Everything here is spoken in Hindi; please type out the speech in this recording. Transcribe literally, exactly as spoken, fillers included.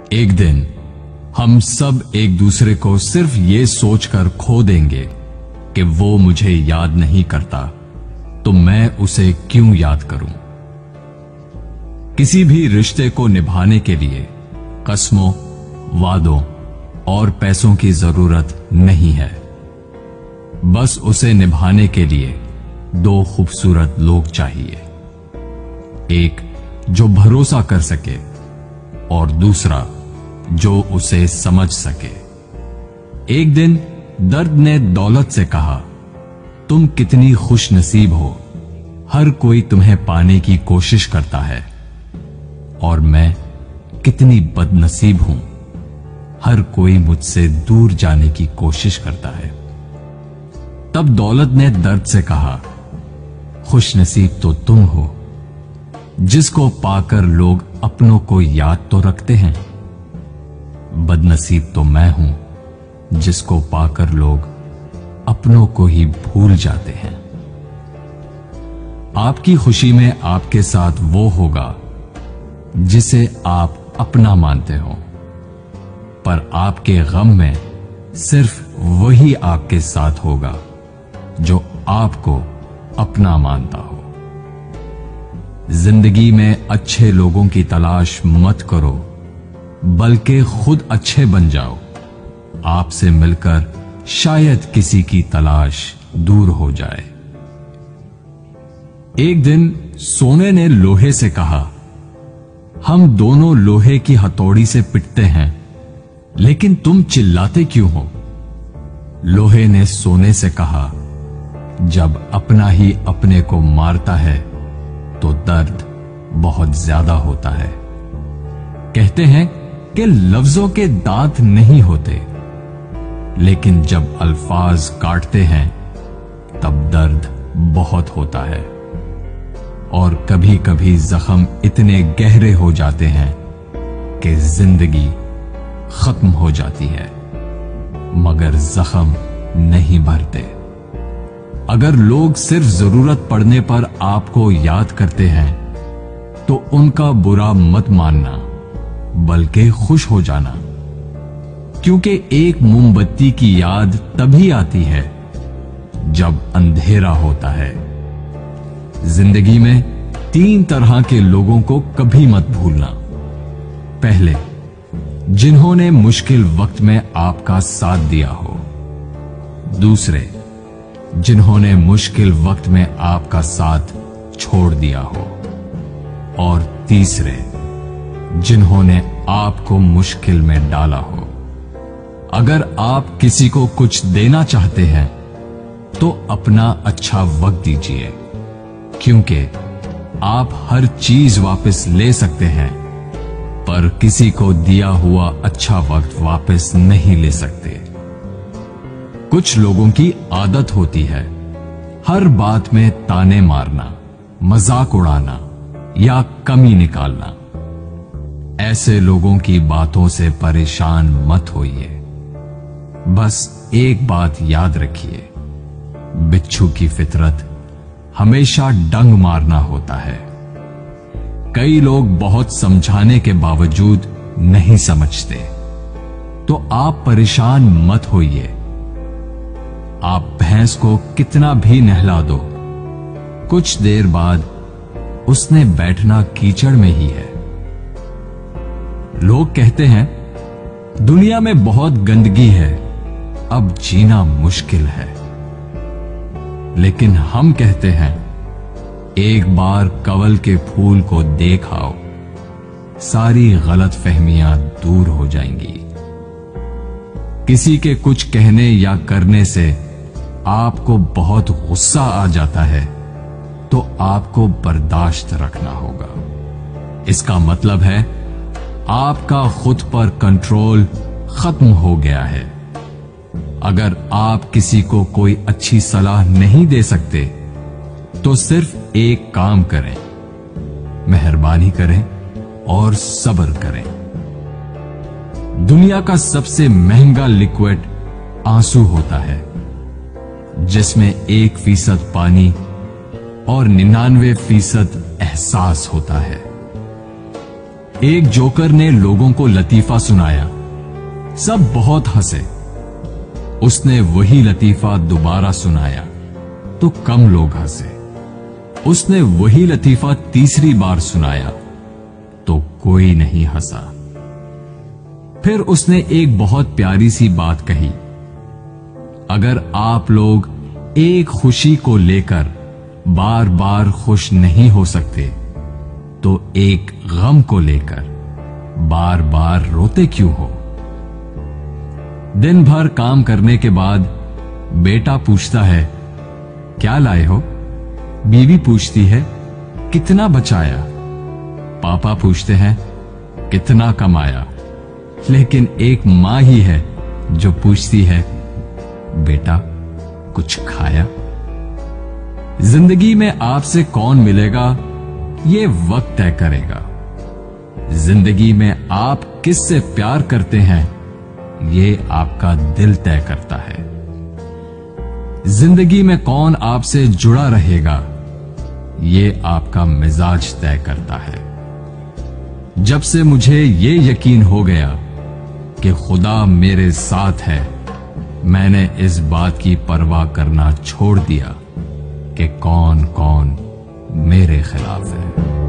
एक दिन हम सब एक दूसरे को सिर्फ ये सोचकर खो देंगे कि वो मुझे याद नहीं करता, तो मैं उसे क्यों याद करूं। किसी भी रिश्ते को निभाने के लिए कस्मों, वादों और पैसों की जरूरत नहीं है। बस उसे निभाने के लिए दो खूबसूरत लोग चाहिए, एक जो भरोसा कर सके और दूसरा जो उसे समझ सके। एक दिन दर्द ने दौलत से कहा, तुम कितनी खुश नसीब हो, हर कोई तुम्हें पाने की कोशिश करता है, और मैं कितनी बदनसीब हूं, हर कोई मुझसे दूर जाने की कोशिश करता है। तब दौलत ने दर्द से कहा, खुश नसीब तो तुम हो, जिसको पाकर लोग अपनों को याद तो रखते हैं, बदनसीब तो मैं हूं जिसको पाकर लोग अपनों को ही भूल जाते हैं। आपकी खुशी में आपके साथ वो होगा जिसे आप अपना मानते हो, पर आपके गम में सिर्फ वही आपके साथ होगा जो आपको अपना मानता हो। जिंदगी में अच्छे लोगों की तलाश मत करो, बल्कि खुद अच्छे बन जाओ। आपसे मिलकर शायद किसी की तलाश दूर हो जाए। एक दिन सोने ने लोहे से कहा, हम दोनों लोहे की हथौड़ी से पिटते हैं, लेकिन तुम चिल्लाते क्यों हो? लोहे ने सोने से कहा, जब अपना ही अपने को मारता है तो दर्द बहुत ज्यादा होता है। कहते हैं कि लफ्जों के दांत नहीं होते, लेकिन जब अल्फाज काटते हैं तब दर्द बहुत होता है, और कभी कभी जख्म इतने गहरे हो जाते हैं कि जिंदगी खत्म हो जाती है, मगर जख्म नहीं भरते। अगर लोग सिर्फ जरूरत पड़ने पर आपको याद करते हैं तो उनका बुरा मत मानना, बल्कि खुश हो जाना, क्योंकि एक मोमबत्ती की याद तभी आती है जब अंधेरा होता है। जिंदगी में तीन तरह के लोगों को कभी मत भूलना। पहले, जिन्होंने मुश्किल वक्त में आपका साथ दिया हो। दूसरे, जिन्होंने मुश्किल वक्त में आपका साथ छोड़ दिया हो। और तीसरे, जिन्होंने आपको मुश्किल में डाला हो। अगर आप किसी को कुछ देना चाहते हैं तो अपना अच्छा वक्त दीजिए, क्योंकि आप हर चीज वापस ले सकते हैं, पर किसी को दिया हुआ अच्छा वक्त वापस नहीं ले सकते। कुछ लोगों की आदत होती है हर बात में ताने मारना, मजाक उड़ाना या कमी निकालना। ऐसे लोगों की बातों से परेशान मत होइए। बस एक बात याद रखिए, बिच्छू की फितरत हमेशा डंग मारना होता है। कई लोग बहुत समझाने के बावजूद नहीं समझते, तो आप परेशान मत होइए। आप भैंस को कितना भी नहला दो, कुछ देर बाद उसने बैठना कीचड़ में ही है। लोग कहते हैं दुनिया में बहुत गंदगी है, अब जीना मुश्किल है। लेकिन हम कहते हैं एक बार कवल के फूल को देख आओ, सारी गलत फहमियां दूर हो जाएंगी। किसी के कुछ कहने या करने से आपको बहुत गुस्सा आ जाता है तो आपको बर्दाश्त रखना होगा। इसका मतलब है आपका खुद पर कंट्रोल खत्म हो गया है। अगर आप किसी को कोई अच्छी सलाह नहीं दे सकते तो सिर्फ एक काम करें, मेहरबानी करें और सब्र करें। दुनिया का सबसे महंगा लिक्विड आंसू होता है, जिसमें एक फीसद पानी और निन्यानवे फीसद एहसास होता है। एक जोकर ने लोगों को लतीफा सुनाया। सब बहुत हंसे। उसने वही लतीफा दोबारा सुनाया तो कम लोग हंसे। उसने वही लतीफा तीसरी बार सुनाया तो कोई नहीं हंसा। फिर उसने एक बहुत प्यारी सी बात कही, अगर आप लोग एक खुशी को लेकर बार बार खुश नहीं हो सकते तो एक गम को लेकर बार बार रोते क्यों हो? दिन भर काम करने के बाद बेटा पूछता है, क्या लाए हो? बीवी पूछती है, कितना बचाया? पापा पूछते हैं, कितना कमाया? लेकिन एक मां ही है जो पूछती है, बेटा कुछ खाया? जिंदगी में आपसे कौन मिलेगा ये वक्त तय करेगा। जिंदगी में आप किससे प्यार करते हैं ये आपका दिल तय करता है। जिंदगी में कौन आपसे जुड़ा रहेगा ये आपका मिजाज तय करता है। जब से मुझे ये यकीन हो गया कि खुदा मेरे साथ है, मैंने इस बात की परवाह करना छोड़ दिया कि कौन कौन मेरे खिलाफ है।